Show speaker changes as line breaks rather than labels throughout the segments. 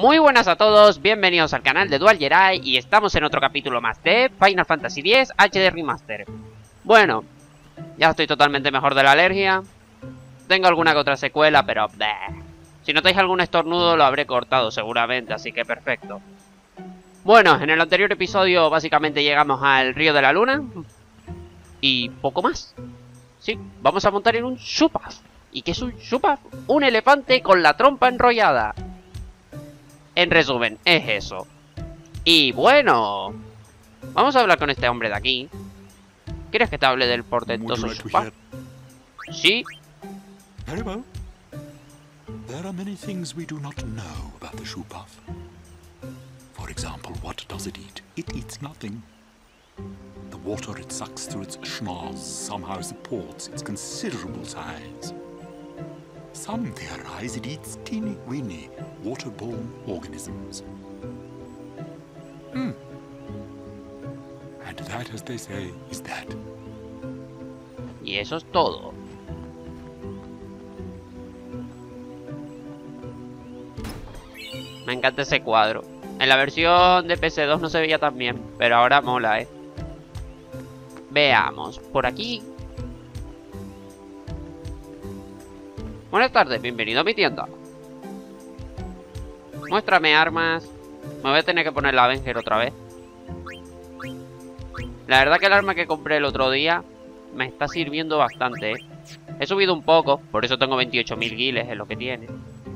Muy buenas a todos, bienvenidos al canal de Dual Jedi y estamos en otro capítulo más de Final Fantasy X HD Remaster. Bueno, ya estoy totalmente mejor de la alergia. Tengo alguna que otra secuela, pero si notáis algún estornudo lo habré cortado seguramente, así que perfecto. Bueno, en el anterior episodio básicamente llegamos al Río de la Luna y poco más. Sí, vamos a montar en un Shoopaf. ¿Y qué es un Shoopaf? Un elefante con la trompa enrollada. En resumen, es eso. Y bueno, vamos a hablar con este hombre de aquí. ¿Quieres que te hable del portentoso Shoopaf? Sí.
Very well. There are many things we do not know about the Shoopaf. For example, what does it eat? It eats nothing. The water it sucks through its schnoz somehow supports its considerable size. Some theorize it eats teeny-weeny waterborne organisms. And that, as they say, is that.
Y eso es todo. Me encanta ese cuadro. En la versión de PC2 no se veía tan bien, pero ahora mola, Veamos, por aquí. Buenas tardes, bienvenido a mi tienda. Muéstrame armas. Me voy a tener que poner la Avenger otra vez. La verdad que el arma que compré el otro día me está sirviendo bastante, He subido un poco, por eso tengo 28.000 guiles, es lo que tiene.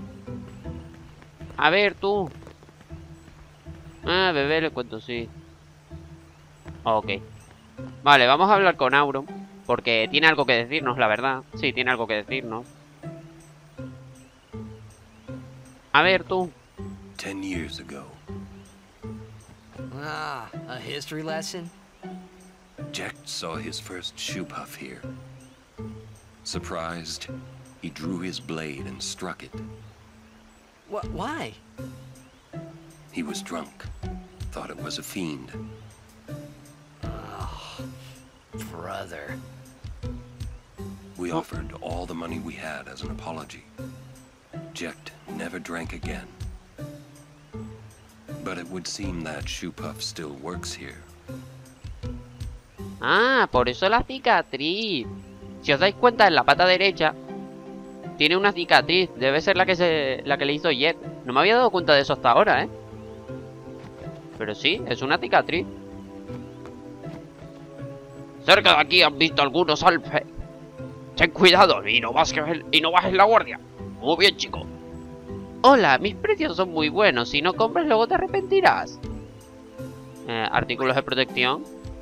A ver, tú. Ah, bebé, le cuento, sí. Ok. Vale, vamos a hablar con Auron, porque tiene algo que decirnos, la verdad. Sí, tiene algo que decirnos. A ver, tú.
10 years ago.
Ah, a history lesson?
Jecht saw his first Shoopaf here. Surprised, he drew his blade and struck it.
Why?
He was drunk. Thought it was a fiend.
Oh, brother.
We offered all the money we had as an apology. Jecht never drank again. But it would seem that Shoopaf still works here.
Ah, por eso la cicatriz. Si os dais cuenta, en la pata derecha tiene una cicatriz. Debe ser la que le hizo Jecht. No me había dado cuenta de eso hasta ahora, Pero sí, es una cicatriz. Cerca de aquí han visto algunos alfes. Ten cuidado y no bajes la guardia. Muy bien, chico. Hola, mis precios son muy buenos. Si no compras, luego te arrepentirás. Artículos de protección.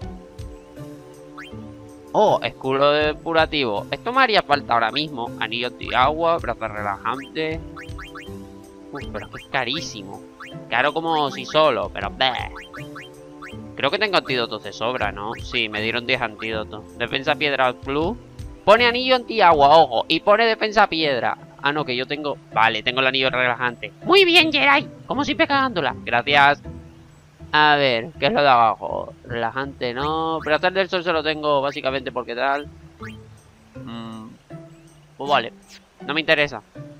Oh, escudo depurativo. Esto me haría falta ahora mismo. Anillo antiagua, brazo relajante. Pero es que es carísimo. Caro como si solo, pero creo que tengo antídotos de sobra, ¿no? Sí, me dieron 10 antídotos. Defensa piedra plus. Pone anillo antiagua, ojo. Y pone defensa piedra. Ah, no, que yo tengo... Vale, tengo el anillo relajante. Muy bien, Jedi. Como siempre cagándola. Gracias. A ver, ¿qué es lo de abajo? Relajante, no. Brazal del sol se lo tengo básicamente porque tal. Pues vale. No me interesa.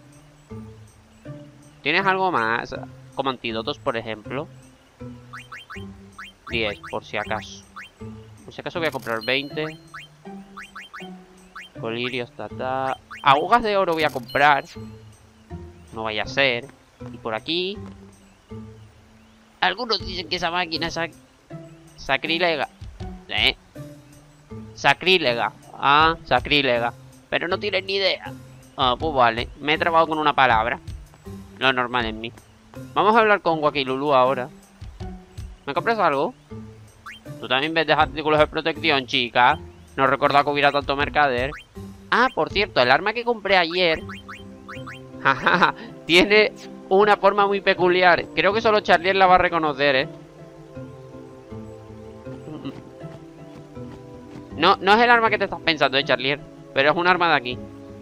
¿Tienes algo más? Como antídotos, por ejemplo. 10, por si acaso. Por si acaso voy a comprar 20. Colirios, agujas de oro voy a comprar. No vaya a ser. Y por aquí... Algunos dicen que esa máquina es sacrílega. Sacrílega. Ah, sacrílega. Pero no tienen ni idea. Ah, pues vale. Me he trabado con una palabra. Lo normal en mí. Vamos a hablar con Wakilulu ahora. ¿Me compras algo? Tú también ves de artículos de protección, chica. No recordaba que hubiera tanto mercader. Ah, por cierto, el arma que compré ayer... Jaja, tiene una forma muy peculiar. Creo que solo Charlier la va a reconocer, No es el arma que te estás pensando, Charlier. Pero es un arma de aquí.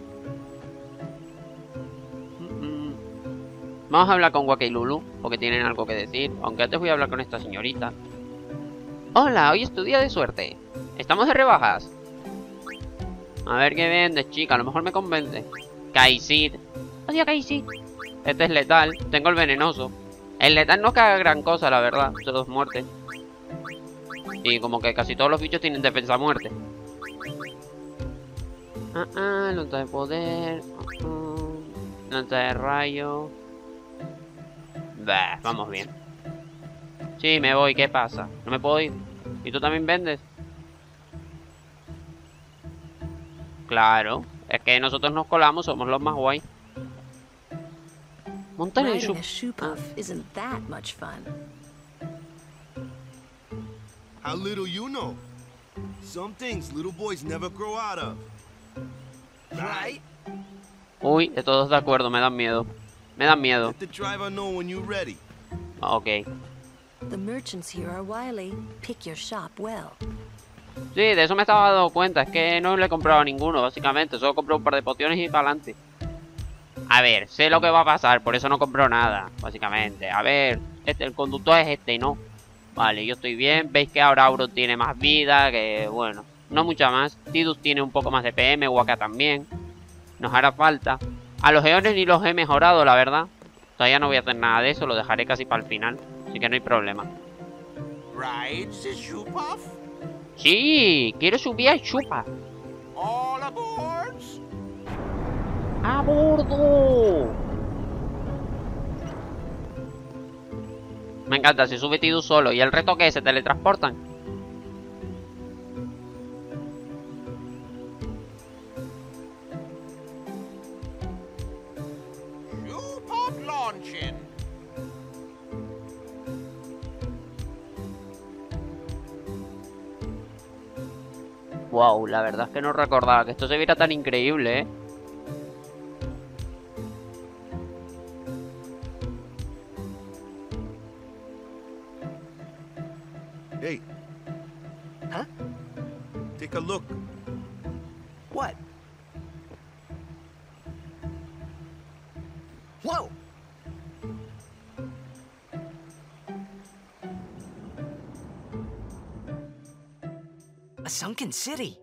Vamos a hablar con Wakilulu, porque tienen algo que decir. Aunque antes voy a hablar con esta señorita. Hola, hoy es tu día de suerte. Estamos de rebajas. A ver qué vendes, chica. A lo mejor me convence. Kaisid. Odio Kaisid. Este es letal. Tengo el venenoso. El letal no caga gran cosa, la verdad. Solo es muerte. Y como que casi todos los bichos tienen defensa a muerte. Lanza de poder. Lanza de rayo. Bah, vamos bien. Sí, me voy, ¿qué pasa? No me puedo ir. ¿Y tú también vendes? Claro, es que nosotros nos colamos, somos los más guay. Montar en
Riding a shoe puff isn't that much fun.
How little you know. Some things little boys never grow out of.
Right?
Uy, de todos de acuerdo, me dan miedo. Me dan miedo.
Let the driver know when you're ready.
Ok.
The merchants here are wily. Pick your shop well.
Sí, de eso me estaba dando cuenta. Es que no le he comprado a ninguno, básicamente. Solo compré un par de pociones y para adelante. A ver, sé lo que va a pasar, por eso no compro nada, básicamente. A ver, el conductor es este, ¿no? Vale, yo estoy bien. Veis que ahora Auron tiene más vida, que bueno, no mucha más. Tidus tiene un poco más de PM, Waka también. Nos hará falta. A los Eones ni los he mejorado, la verdad. Todavía no voy a hacer nada de eso, lo dejaré casi para el final. Así que no hay problema.
Rides the shoe puff?
Sí, quiero subir a Chupa.
All aboard!
¡A bordo! Me encanta, se sube Tidus solo. ¿Y el resto qué? ¿Se teletransportan?
Shoe puff launching.
Wow, la verdad es que no recordaba que esto se viera tan increíble, ¿eh?
Hey.
Huh?
Take a look.
What? Whoa! A sunken city.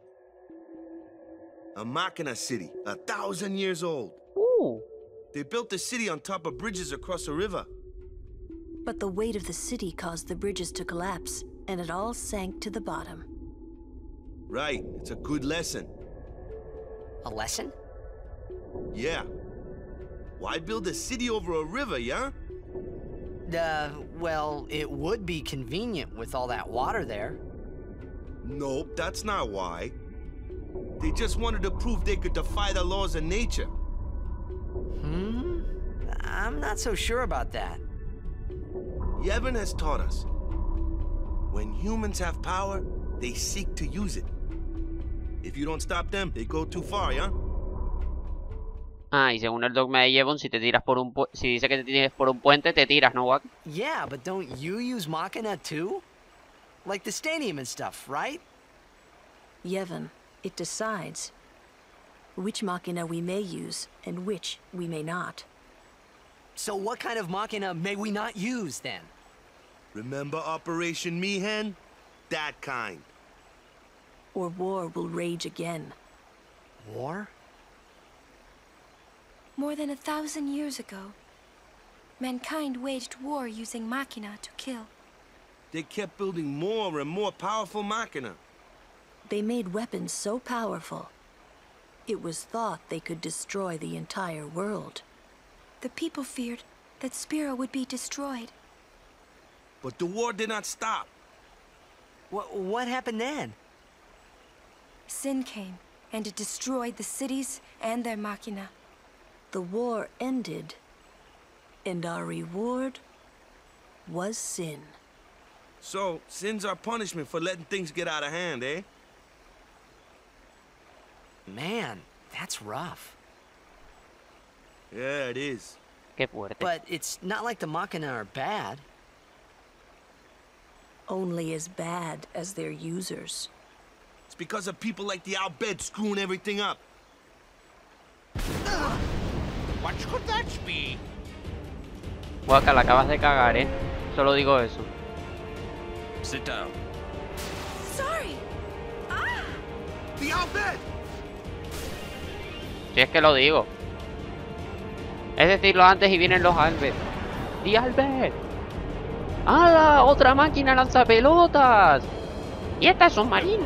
A Machina city, 1,000 years old. They built the city on top of bridges across a river.
But the weight of the city caused the bridges to collapse, and it all sank to the bottom.
Right, it's a good lesson.
A lesson?
Yeah. Why build a city over a river, yeah?
Well, it would be convenient with all that water there.
Nope, that's not why. They just wanted to prove they could defy the laws of nature.
I'm not so sure about that.
Yevon has taught us. When humans have power, they seek to use it. If you don't stop them, they go too far, yeah?
Ah, y según el dogma de Yevon, si te tiras por un si dice que te tires por un puente, te tiras, ¿no, Wack?
Yeah, but don't you use Machina too? Like the stadium and stuff, right?
Yevon, it decides which Machina we may use and which we may not.
So what kind of Machina may we not use, then?
Remember Operation Mi'ihen? That kind.
Or war will rage again.
War?
More than 1,000 years ago, mankind waged war using Machina to kill.
They kept building more and more powerful Machina.
They made weapons so powerful, it was thought they could destroy the entire world.
The people feared that Spira would be destroyed.
But the war did not stop.
What happened then?
Sin came, and it destroyed the cities and their Machina.
The war ended, and our reward was sin.
So, sin's our punishment for letting things get out of hand, eh?
Man, that's rough.
Yeah, it is.
Qué fuerte.
But it's not like the Machina are bad.
Only as bad as their users.
It's because of people like the Al Bhed screwing everything up. What could that be?
Waka, la acabas de cagar, ¿eh? Solo digo eso.
Sit down.
Sorry!
The Al Bhed!
Si es que lo digo. Es decirlo antes y vienen los Albert. ¡Di Albert! ¡Hala! ¡Otra máquina lanzapelotas! ¡Y esta es submarino!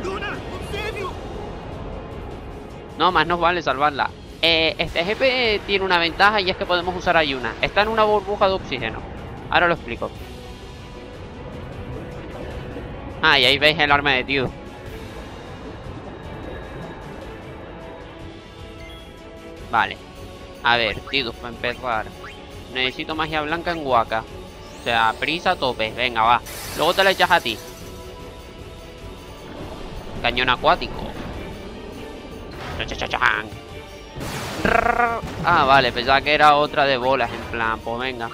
No, más nos vale salvarla. Este GP tiene una ventaja y es que podemos usar a Yuna. Está en una burbuja de oxígeno. Ahora lo explico. Ah, y ahí veis el arma de Tidus. Vale. A ver, Tidus, para empezar. Necesito magia blanca en Waka. O sea, prisa a tope. Venga, va. Luego te la echas a ti. Cañón acuático. ¡Chachachachán! Ah, vale, pensaba que era otra de bolas. En plan, pues venga.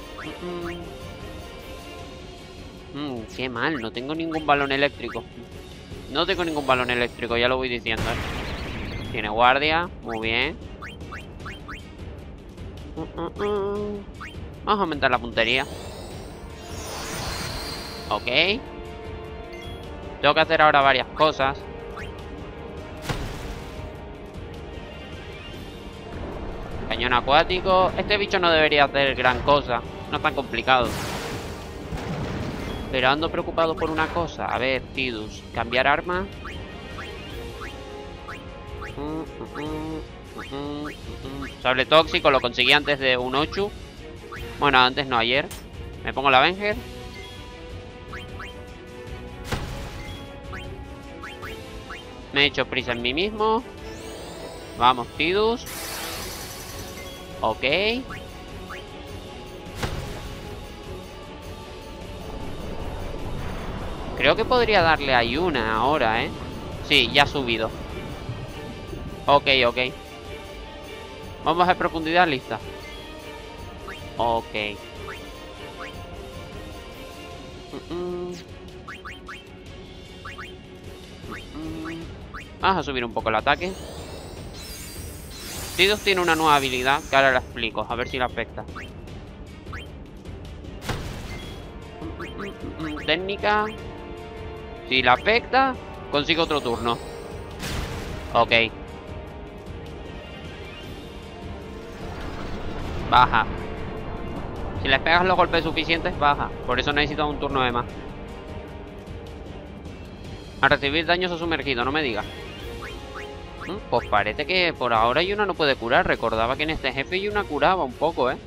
Qué mal, no tengo ningún balón eléctrico. No tengo ningún balón eléctrico, ya lo voy diciendo, ¿eh? Tiene guardia, muy bien. Vamos a aumentar la puntería. Ok. Tengo que hacer ahora varias cosas. Cañón acuático. Este bicho no debería hacer gran cosa. No es tan complicado. Pero ando preocupado por una cosa. A ver, Tidus. Cambiar arma. Sable tóxico. Lo conseguí antes de un 8. Bueno, antes no, ayer. Me pongo la Avenger. Me he hecho prisa en mí mismo. Vamos, Tidus. Ok. Creo que podría darle a Yuna ahora, ¿eh? Sí, ya ha subido. Ok, ok. Vamos a profundidad, lista. Ok. Vamos a subir un poco el ataque. Tidus tiene una nueva habilidad que ahora la explico, a ver si la afecta. Técnica. Si la afecta, consigo otro turno. Ok. Baja. Si le pegas los golpes suficientes, baja. Por eso necesito un turno de más. A recibir daños o sumergido, no me digas. Pues parece que por ahora Yuna no puede curar. Recordaba que en este jefe Yuna curaba un poco, ¿eh?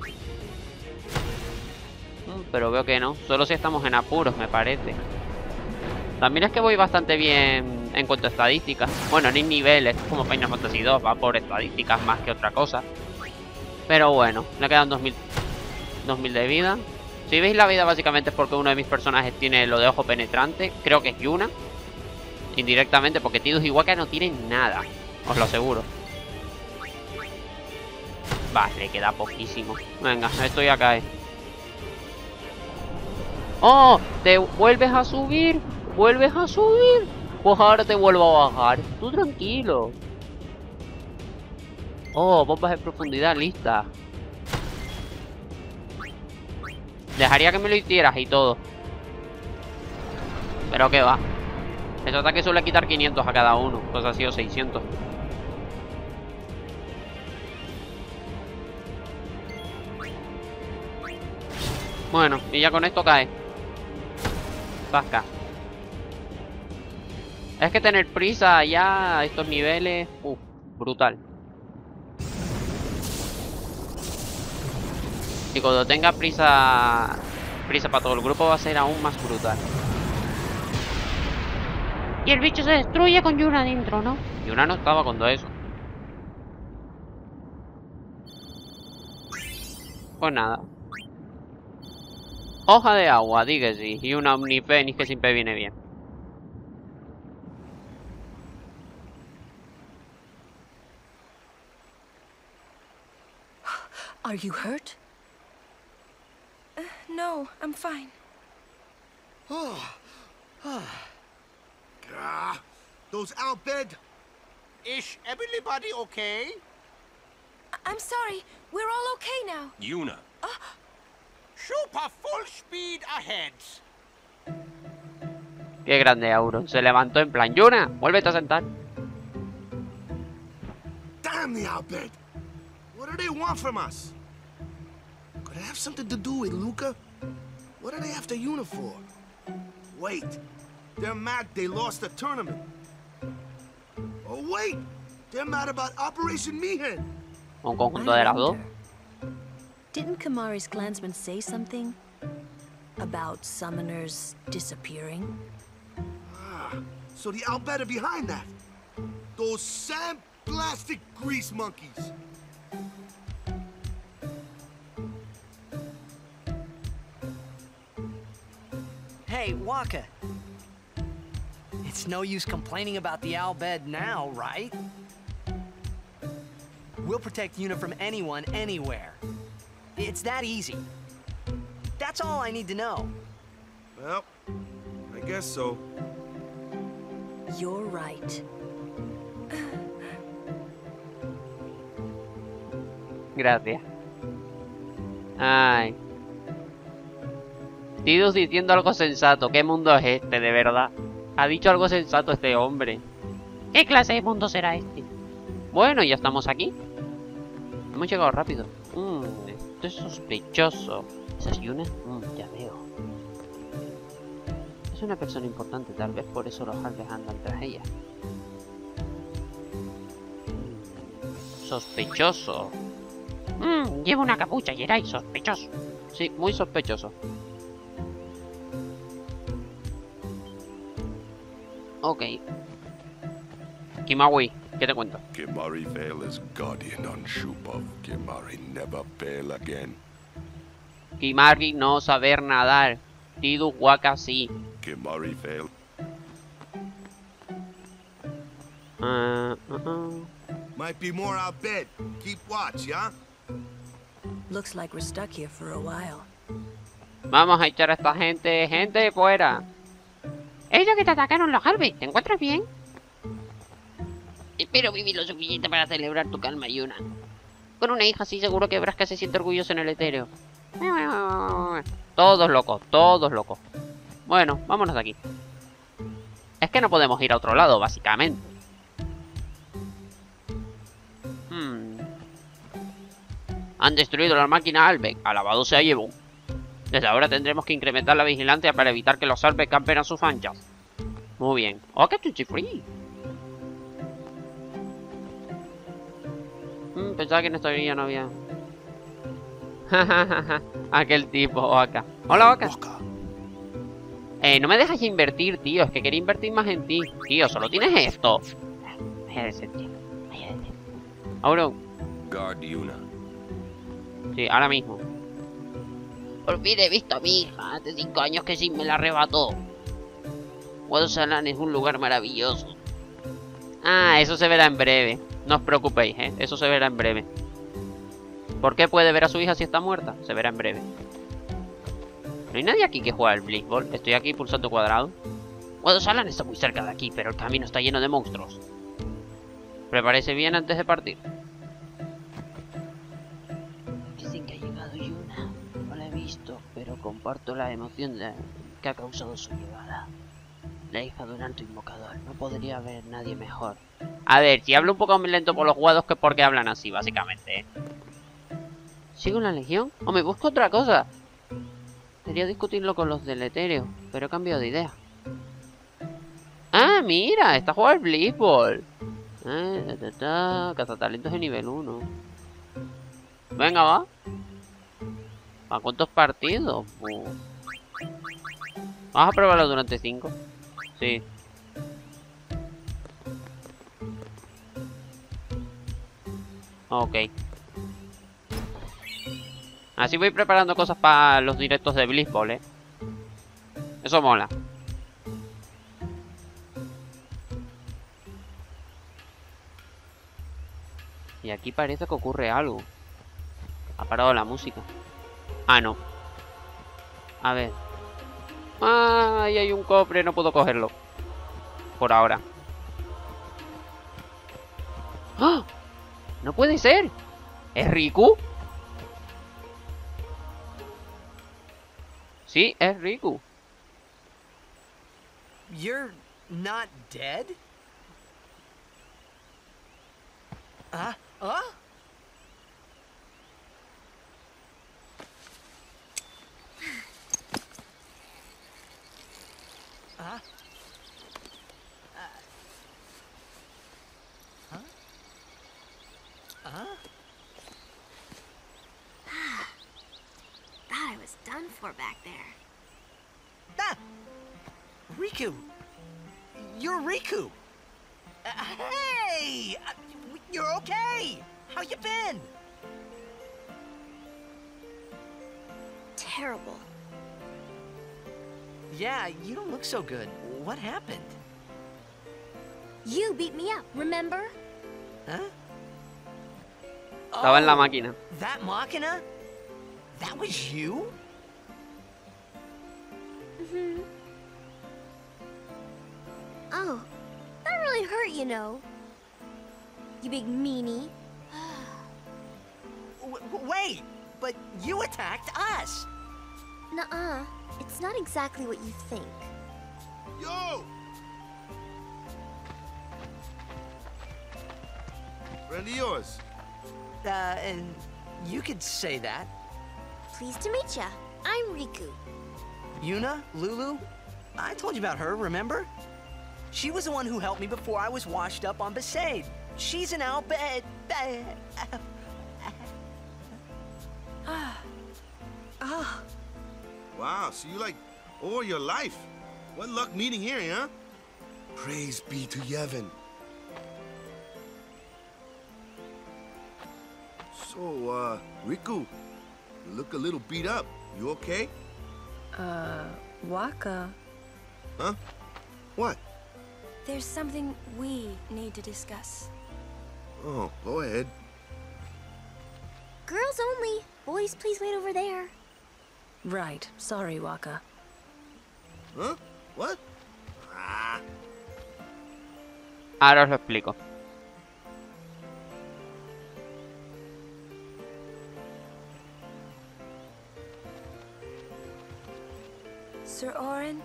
Pero veo que no. Solo si estamos en apuros, me parece. También es que voy bastante bien en cuanto a estadísticas. Bueno, ni niveles, como Final Fantasy 2, va por estadísticas más que otra cosa. Pero bueno, le quedan 2000 de vida. Si veis la vida básicamente es porque uno de mis personajes tiene lo de ojo penetrante. Creo que es Yuna. Indirectamente, porque Tidus y Waka no tienen nada. Os lo aseguro. Vale, queda poquísimo. Venga, esto ya cae. ¡Oh! ¿Te vuelves a subir? ¿Vuelves a subir? Pues ahora te vuelvo a bajar. Tú tranquilo. Oh, bombas de profundidad, lista. Dejaría que me lo hicieras y todo. Pero que va. Ese ataque suele quitar 500 a cada uno. Pues ha sido 600. Bueno, y ya con esto cae. Zasca. Es que tener prisa ya a estos niveles... brutal. Y cuando tenga prisa para todo el grupo va a ser aún más brutal. Y el bicho se destruye con Yuna dentro, ¿no? Yuna no estaba cuando eso. Pues nada. Hoja de agua, di que sí. Y una Omnifenix que siempre viene bien.
Are you hurt?
No, I'm fine.
Those out bed.
Is everybody okay?
I'm sorry. We're all okay now.
Yuna.
Super full speed ahead.
Qué grande Auron. Se levantó en plan, Yuna, vuélvete a sentar.
Damn the outbid. What do they want from us? Could it have something to do with Luca? What are they after Yuna for? Wait, they're mad they lost the tournament. Oh wait, they're mad about Operation Mihen.
Un conjunto de las dos.
Didn't Kamari's clansmen say something about summoners disappearing?
Ah, so the Al Bhed are behind that. Those sand plastic grease monkeys.
Hey, Waka. It's no use complaining about the Al Bhed now, right? We'll protect Yuna from anyone, anywhere. It's that easy. That's all I need to know.
Well, I guess so.
You're right.
Gracias. Ay. Tidus diciendo algo sensato. ¿Qué mundo es este, de verdad? Ha dicho algo sensato este hombre. ¿Qué clase de mundo será este? Bueno, ya estamos aquí. Hemos llegado rápido. Esto es sospechoso. ¿Esa es Yuna? Ya veo. Es una persona importante, tal vez por eso los Alves andan tras ella. Sospechoso. Lleva una capucha, Jerai, sospechoso. Sí, muy sospechoso. Ok. Kimawi, ¿qué te cuento?
Kimari fail as guardian on Shupov. Kimari never fail again.
Kimari no saber nadar. Tidus Waka sí.
Kimari fail.
Might be more Al Bhed. Keep watch, yeah?
Looks like we're stuck here for a while.
Vamos a echar a esta gente. Gente, fuera. Ellos que te atacaron los Alves. ¿Te encuentras bien? Espero vivir lo suficiente para celebrar tu calma, Yuna. Con una hija así seguro que Braska se siente orgulloso en el etéreo. Todos locos, todos locos. Bueno, vámonos de aquí. Es que no podemos ir a otro lado, básicamente. Han destruido la máquina Albec. Alabado sea Yevon. Desde ahora tendremos que incrementar la vigilancia para evitar que los Albec campen a sus anchas. Muy bien. ¡Oh, qué chuchi free! Pensaba que en esta orilla no había. Aquel tipo, acá. Hola, Oka. No me dejas invertir, tío. Es que quería invertir más en ti. Tío, solo tienes esto. Vaya de ser, tío. Vaya de ser. Ahora.
Guard Yuna.
Sí, ahora mismo. Por fin he visto a mi hija. Hace 5 años que sí me la arrebató. Wadosalan es un lugar maravilloso. Ah, eso se verá en breve. No os preocupéis, eso se verá en breve. ¿Por qué puede ver a su hija si está muerta? Se verá en breve. No hay nadie aquí que juegue al Blitzball. Estoy aquí pulsando cuadrado. Wadosalan está muy cerca de aquí, pero el camino está lleno de monstruos. Prepárese bien antes de partir. Dicen que ha llegado Yuna. No la he visto, pero comparto la emoción que ha causado su llegada. La hija de un alto invocador. No podría haber nadie mejor. A ver, si hablo un poco más lento por los jugados que porque hablan así, básicamente. ¿Sigo en la legión? ¿O me busco otra cosa? Quería discutirlo con los del etéreo, pero he cambiado de idea. Ah, mira, está jugando al Blitzball. Cazatalentos de nivel 1. Venga, va. ¿A cuántos partidos? Vamos a probarlo durante 5. Sí. Ok. Así voy preparando cosas para los directos de Blitzball, Eso mola. Y aquí parece que ocurre algo. Ha parado la música. Ah, no. A ver. ¡Ah! Ahí hay un cofre, no puedo cogerlo. Por ahora. ¡Ah! ¡No puede ser! ¿Es Riku? Sí, es Riku.
You're not dead?
Thought I was done for back there.
Ah! Riku! You're Riku! Hey! You're okay! How you been?
Terrible.
Yeah, you don't look so good. What happened?
You beat me up, remember?
Huh?
Estaba en la máquina.
That Machina? That was you?
Mm-hmm. Oh, that really hurt, you know. You big meanie.
Wait, but you attacked us.
Nuh-uh. It's not exactly what you think.
Yo! Friend of yours.
And you could say that.
Pleased to meet ya. I'm Riku.
Yuna? Lulu? I told you about her, remember? She was the one who helped me before I was washed up on Besaid. She's an Al Bhed.
Wow, so you like all your life. What luck meeting here, huh?
Praise be to Yevon.
So, Riku, you look a little beat up. You okay?
Wakka.
Huh? What?
There's something we need to discuss.
Oh, go ahead.
Girls only. Boys, please wait over there.
Right. Sorry, Wakka.
Huh? What? Ah.
Ahora os lo explico.
Sir Orin,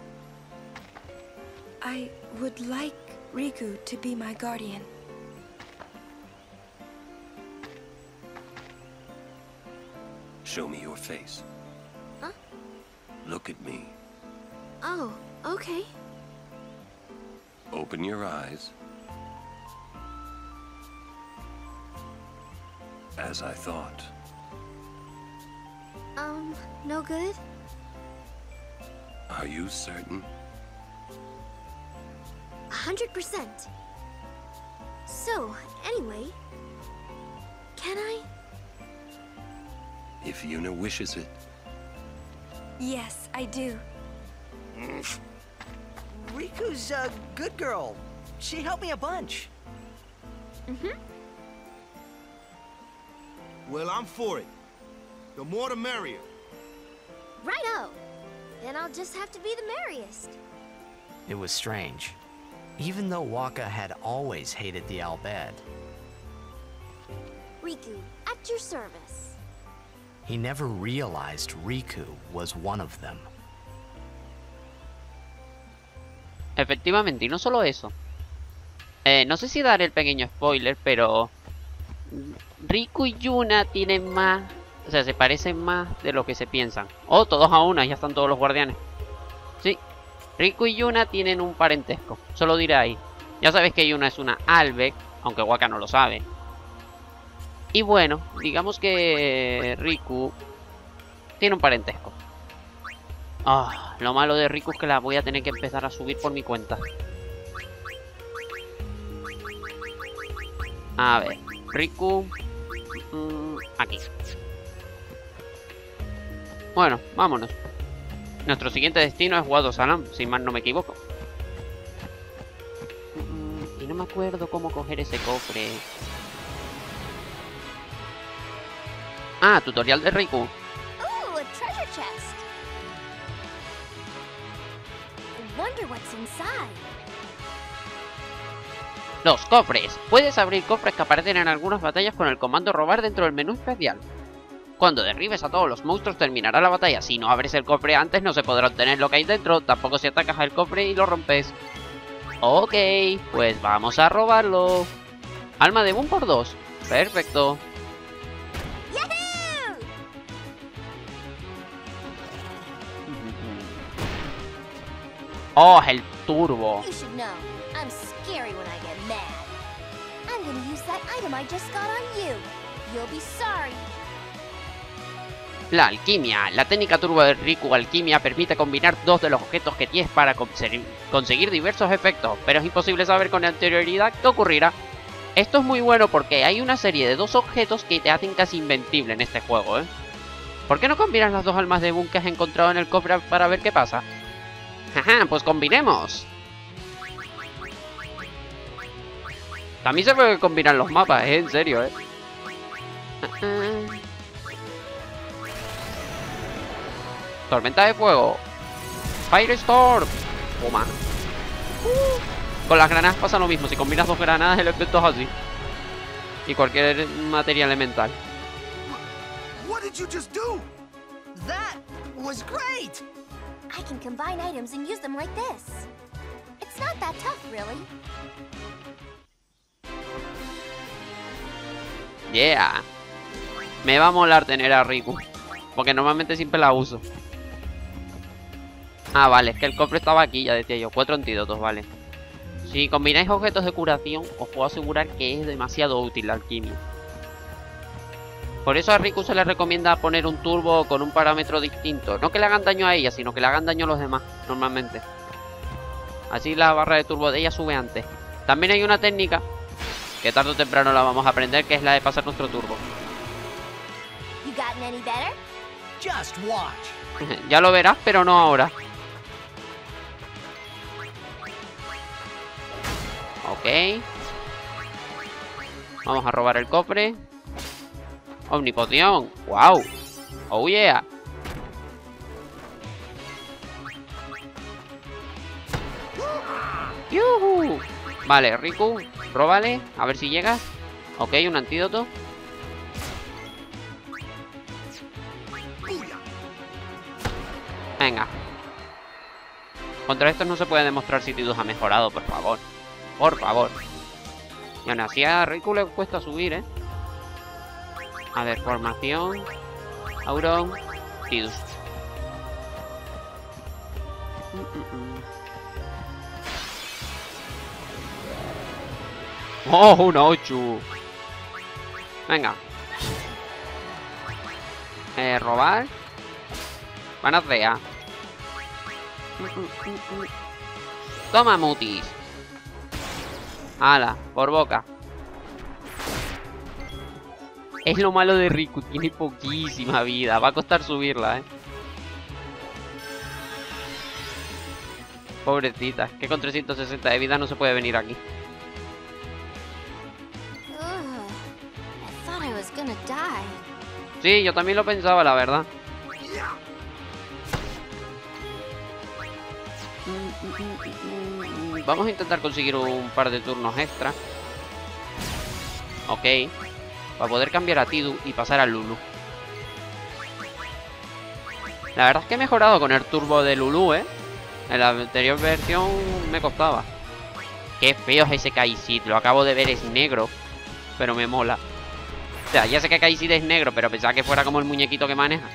I would like Riku to be my guardian.
Show me your face.
Huh?
Look at me.
Oh, okay.
Open your eyes. As I thought.
No good?
Are you certain?
100%. So, anyway, can I?
If Yuna wishes it.
Yes, I do.
Riku's a good girl. She helped me a bunch.
Mm-hmm.
Well, I'm for it. The more the merrier.
Righto. Then I'll just have to be the merriest.
It was strange. Even though Wakka had always hated the Al Bhed,
Riku, at your service.
he never realized Riku was one of them.
Efectivamente, y no solo eso. No sé si daré el pequeño spoiler, pero Riku y Yuna tienen más... O sea, se parecen más de lo que se piensan. Oh, todos a una, ya están todos los guardianes. Sí, Riku y Yuna tienen un parentesco. Solo diré ahí. Ya sabéis que Yuna es una Albek, aunque Wakka no lo sabe. Y bueno, digamos que Riku tiene un parentesco. Ah, lo malo de Riku es que la voy a tener que empezar a subir por mi cuenta. A ver, Riku... aquí. Bueno, vámonos. Nuestro siguiente destino es Wado Salam, si mal no me equivoco. Y no me acuerdo cómo coger ese cofre. Ah, tutorial de Riku.
Ooh, a treasure chest. I wonder what's inside.
Los cofres. Puedes abrir cofres que aparecen en algunas batallas con el comando robar dentro del menú especial. Cuando derribes a todos los monstruos terminará la batalla. Si no abres el cofre antes no se podrá obtener lo que hay dentro. Tampoco si atacas al cofre y lo rompes. Ok, pues vamos a robarlo. Alma de Boom por 2. Perfecto.
¡Yahoo!
Oh, el turbo.
You should know, I'm scary when I get mad. I'm gonna use that item I just got on you. You'll be sorry.
La alquimia. La técnica turbo de Riku Alquimia permite combinar dos de los objetos que tienes para conseguir diversos efectos, pero es imposible saber con anterioridad qué ocurrirá. Esto es muy bueno porque hay una serie de dos objetos que te hacen casi invencible en este juego, ¿eh? ¿Por qué no combinas las dos almas de Boon que has encontrado en el cofre para ver qué pasa? Jaja, pues combinemos. También se puede combinar los mapas, en serio, ¿eh? Tormenta de fuego. Firestorm. Toma. Con las granadas pasa lo mismo. Si combinas dos granadas, el efecto es así. Y cualquier materia elemental.
What did you just do?
That was great!
I can combine items and use them like this. It's not that tough, really.
Yeah. Me va a molar tener a Riku, porque normalmente siempre la uso. Ah, vale, es que el cofre estaba aquí, ya decía yo. 4 antídotos, vale. Si combináis objetos de curación, os puedo asegurar que es demasiado útil la alquimia. Por eso a Riku se le recomienda poner un turbo con un parámetro distinto. No que le hagan daño a ella, sino que le hagan daño a los demás, normalmente. Así la barra de turbo de ella sube antes. También hay una técnica que tarde o temprano la vamos a aprender, que es la de pasar nuestro turbo.
You gotten any better?
Just watch.
Ya lo verás, pero no ahora. Ok. Vamos a robar el cofre. Omnipoción. Wow. Oh yeah. ¡Yuhu! Vale, Riku, róbale. A ver si llegas. Ok, un antídoto. Venga. Contra estos no se puede demostrar si Tidus ha mejorado, por favor. Por favor. Y aún así a Riku le cuesta subir, ¿eh? A ver, formación. Auron. Tidus. ¡Oh, un 8! Venga. Robar. Panacea. Toma, mutis. Ala, por boca. Es lo malo de Riku, tiene poquísima vida. Va a costar subirla, Pobrecita, es que con 360 de vida no se puede venir aquí.
I thought I was gonna die.
Sí, yo también lo pensaba, la verdad. Vamos a intentar conseguir un par de turnos extra. Ok. Para poder cambiar a Tidus y pasar a Lulu. La verdad es que he mejorado con el turbo de Lulu, En la anterior versión me costaba. Qué feo es ese Kai'Sid. Lo acabo de ver, es negro. Pero me mola. O sea, ya sé que Kai'Sid es negro, pero pensaba que fuera como el muñequito que maneja.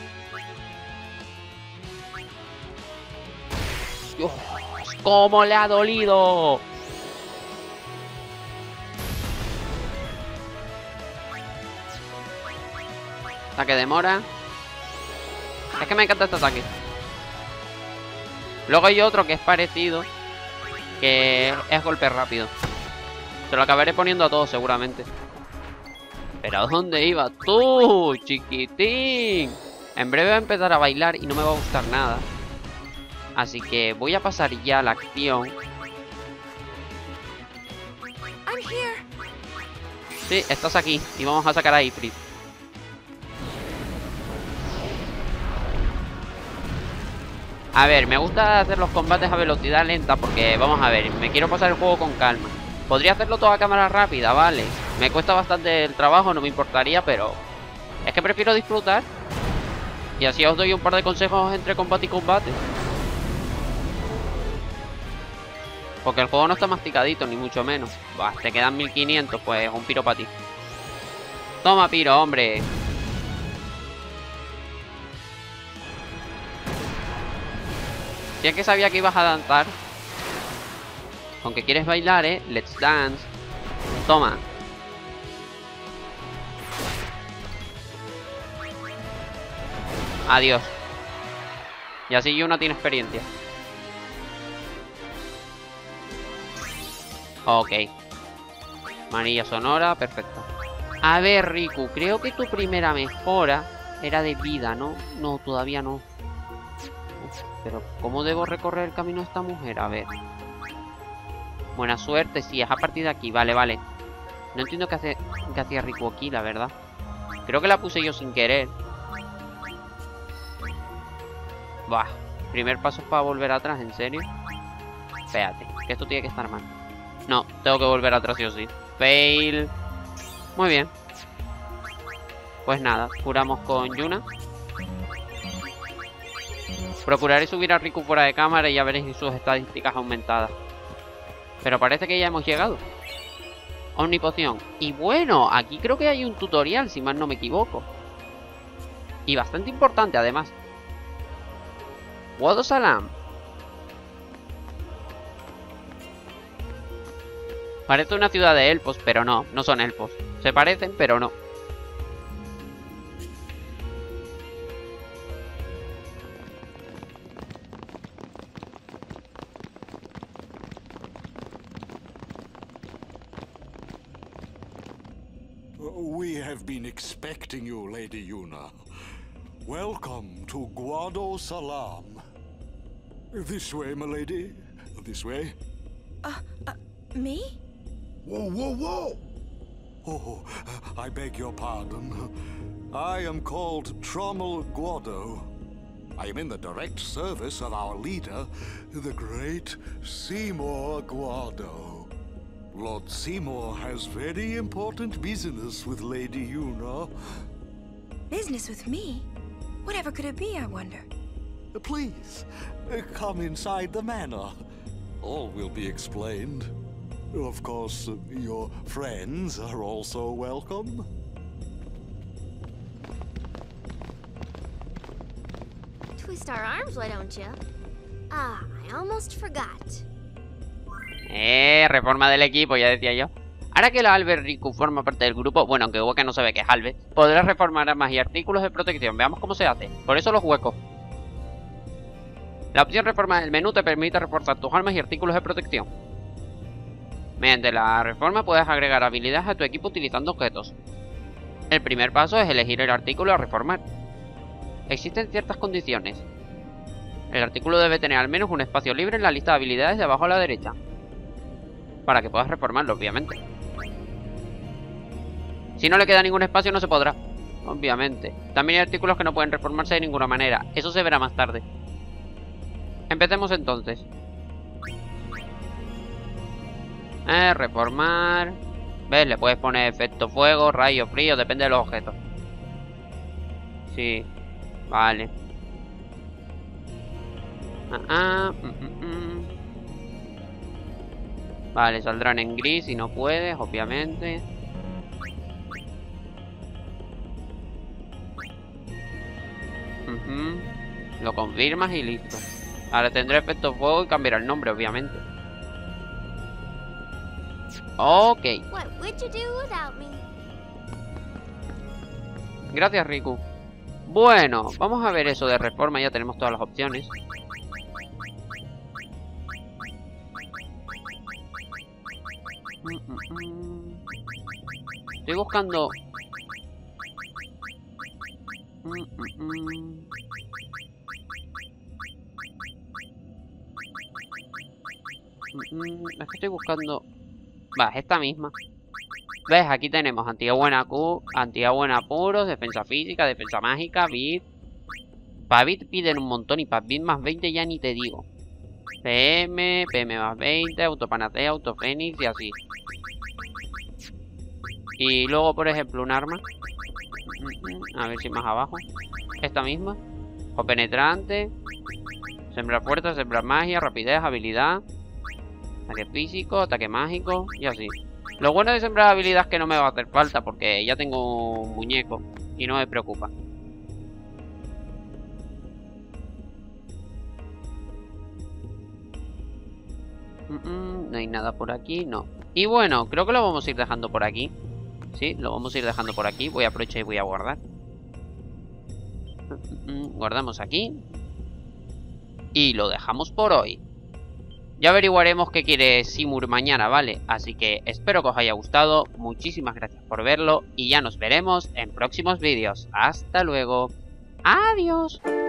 Dios, ¡cómo le ha dolido! Ataque de mora. Es que me encanta este ataque. Luego hay otro que es parecido, que es golpe rápido. Se lo acabaré poniendo a todos seguramente. ¿Pero a dónde ibas tú, chiquitín? En breve va a empezar a bailar y no me va a gustar nada. Así que voy a pasar ya a la acción. Sí, estás aquí. Y vamos a sacar a Ifrit. A ver, me gusta hacer los combates a velocidad lenta porque, vamos a ver, me quiero pasar el juego con calma. Podría hacerlo todo a cámara rápida, vale. Me cuesta bastante el trabajo, no me importaría, pero es que prefiero disfrutar. Y así os doy un par de consejos entre combate y combate. Porque el juego no está masticadito, ni mucho menos. Bah, te quedan 1500, pues un piro para ti. Toma, piro, hombre. Si es que sabía que ibas a danzar. Aunque quieres bailar, Let's dance. Toma. Adiós. Y así Yuna tiene experiencia. Ok. Manilla sonora, perfecto. A ver, Riku, creo que tu primera mejora era de vida, ¿no? No, todavía no. Uf, pero ¿cómo debo recorrer el camino de esta mujer? A ver. Buena suerte, sí, es a partir de aquí. Vale, vale. No entiendo qué hacía Riku aquí, la verdad. Creo que la puse yo sin querer. Buah. Primer paso es para volver atrás, ¿en serio? Espérate, que esto tiene que estar mal. No, tengo que volver atrás sí o sí. Fail. Muy bien. Pues nada, curamos con Yuna. Procuraré subir a Riku fuera de cámara y ya veréis sus estadísticas aumentadas. Pero parece que ya hemos llegado. Omnipoción. Y bueno, aquí creo que hay un tutorial, si mal no me equivoco. Y bastante importante además. Wado Salam. Parece una ciudad de elfos, pero no, no son elfos. Se parecen, pero no.
We have been expecting you, Lady Yuna. Welcome to Guado Salam. This way, my lady. This way.
Me?
Whoa, whoa, whoa!
Oh, I beg your pardon. I am called Trommel Guado. I am in the direct service of our leader, the great Seymour Guado. Lord Seymour has very important business with Lady Yuna.
Business with me? Whatever could it be, I wonder?
Please, come inside the manor. All will be explained. Of course, your friends are also welcome.
Twist our arms, why don't you? Ah, I almost forgot.
Reforma del equipo, ya decía yo. Ahora que la Albert Riku forma parte del grupo, bueno, aunque Waka no sabe que es Albert, podrá reformar armas y artículos de protección. Veamos cómo se hace. Por eso los huecos. La opción reforma del menú te permite reforzar tus armas y artículos de protección. Mediante la reforma puedes agregar habilidades a tu equipo utilizando objetos. El primer paso es elegir el artículo a reformar. Existen ciertas condiciones. El artículo debe tener al menos un espacio libre en la lista de habilidades de abajo a la derecha. Para que puedas reformarlo, obviamente. Si no le queda ningún espacio no se podrá. Obviamente. También hay artículos que no pueden reformarse de ninguna manera. Eso se verá más tarde. Empecemos entonces. Reformar. ¿Ves? Le puedes poner efecto fuego, rayo, frío, depende de los objetos. Sí. Vale. Vale, saldrán en gris si no puedes, obviamente. Lo confirmas y listo. Ahora tendré efecto fuego y cambiará el nombre, obviamente. Ok.
What would you do without me?
Gracias, Riku. Bueno, vamos a ver eso de reforma. Ya tenemos todas las opciones. Estoy buscando... Es que estoy buscando... Va, es esta misma. ¿Ves? Aquí tenemos antigua en apuros, defensa física, defensa mágica, bit. Para bit piden un montón y para bit más 20 ya ni te digo. PM más 20, autopanacea, autofénix y así. Y luego, por ejemplo, un arma. A ver si más abajo. Esta misma. O penetrante. Sembrar fuerza, sembrar magia, rapidez, habilidad. Ataque físico, ataque mágico y así. Lo bueno de sembrar habilidad es que no me va a hacer falta porque ya tengo un muñeco y no me preocupa. No hay nada por aquí, no. Y bueno, creo que lo vamos a ir dejando por aquí. Sí, lo vamos a ir dejando por aquí. Voy a aprovechar y voy a guardar. Guardamos aquí. Y lo dejamos por hoy. Ya averiguaremos qué quiere Seymour mañana, ¿vale? Así que espero que os haya gustado. Muchísimas gracias por verlo. Y ya nos veremos en próximos vídeos. Hasta luego. Adiós.